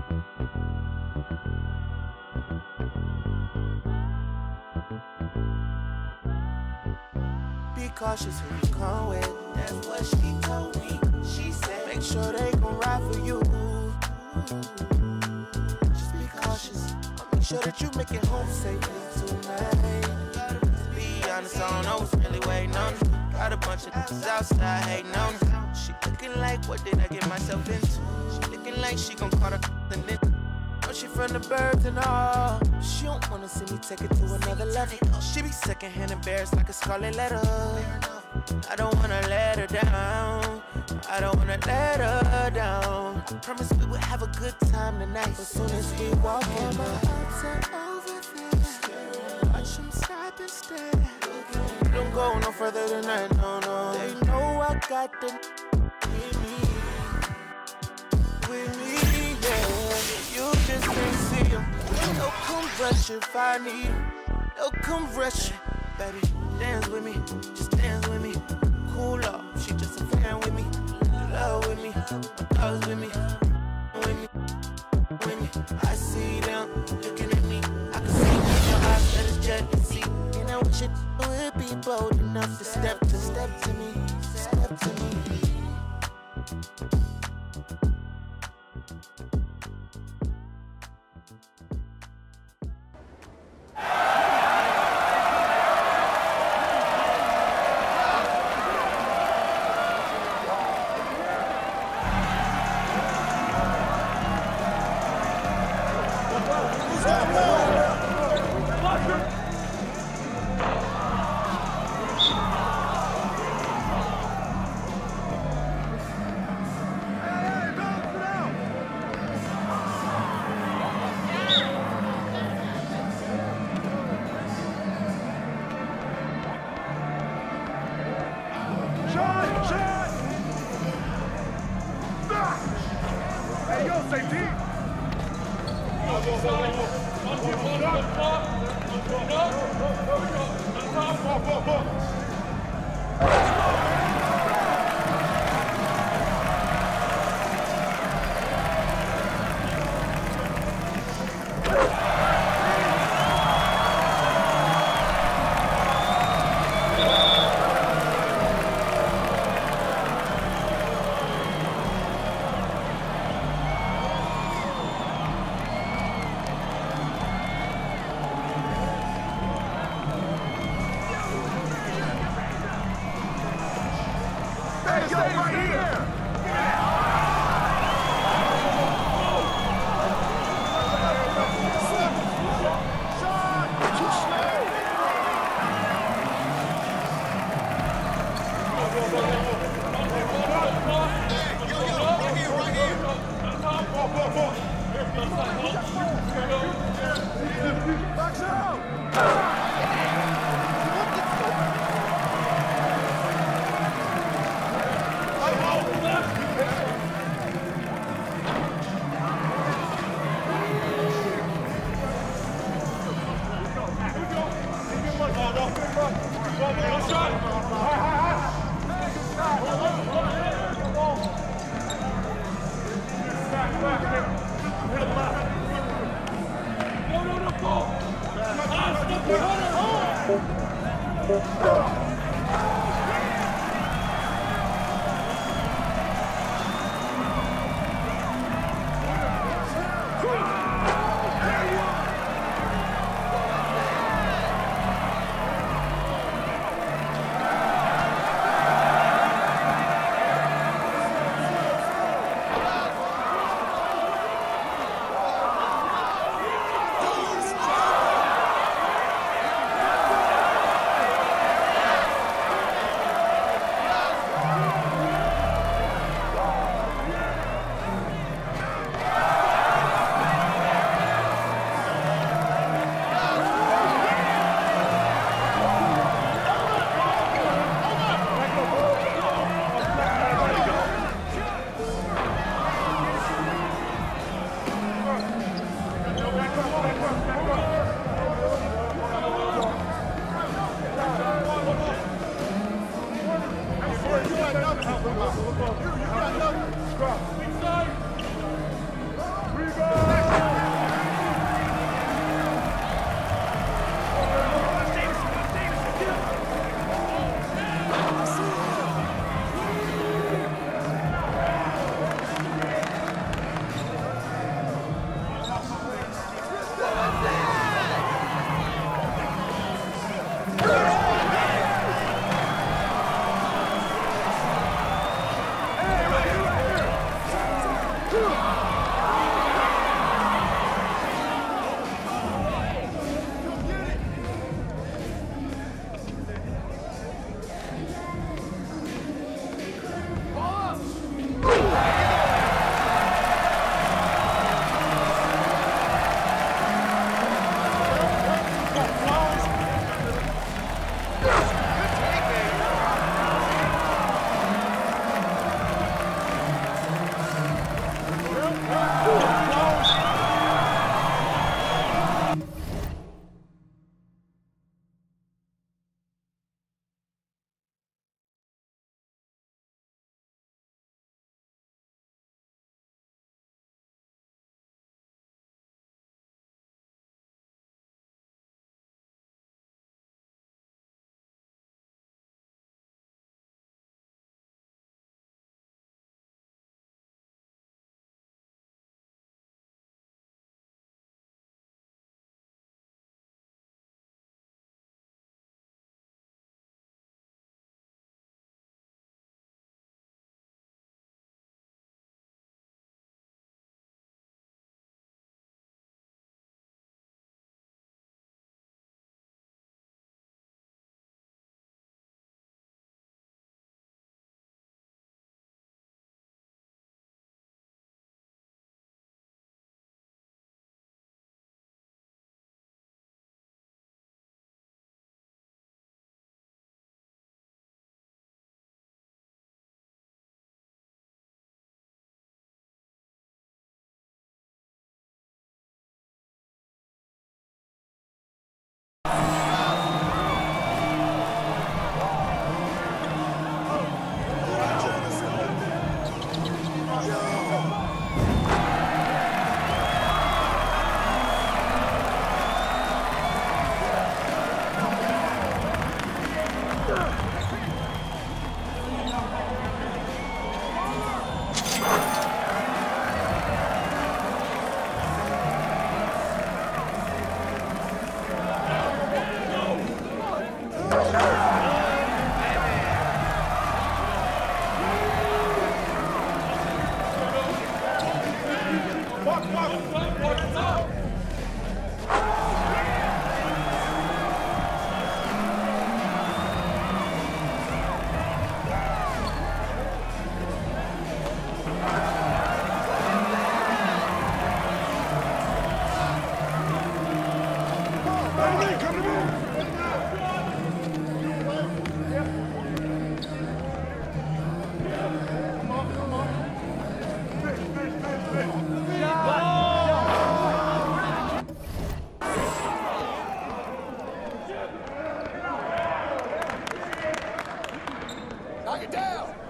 Be cautious who you come with. That's what she told me. She said, make sure they gon' ride for you. Just be cautious. Make sure that you make it home safely tonight. Be honest, I don't know what's really waiting on us. Got a bunch of niggas outside hating on us. She looking like, what did I get myself into? She looking like she gon' call the nigga. Know she from the burbs and all. She don't wanna see me take it to another level. She be secondhand embarrassed like a scarlet letter. I don't wanna let her down. I don't wanna let her down. I promise we would have a good time tonight. As soon as we walk in, my ups are over there. Watch them stop and stare. Don't go no further than that, no, no. They know I got them with me, yeah. You just can't see them. They'll come rush if I need them. They'll come rush, baby. Dance with me, just dance with me. Cool off, she just a fan with me. Love with me, dogs with me, with me, with me. I see them looking at me. I can see in your eyes that it's jealousy. And I wish it would be bold enough to step to me, step to me. We go! down!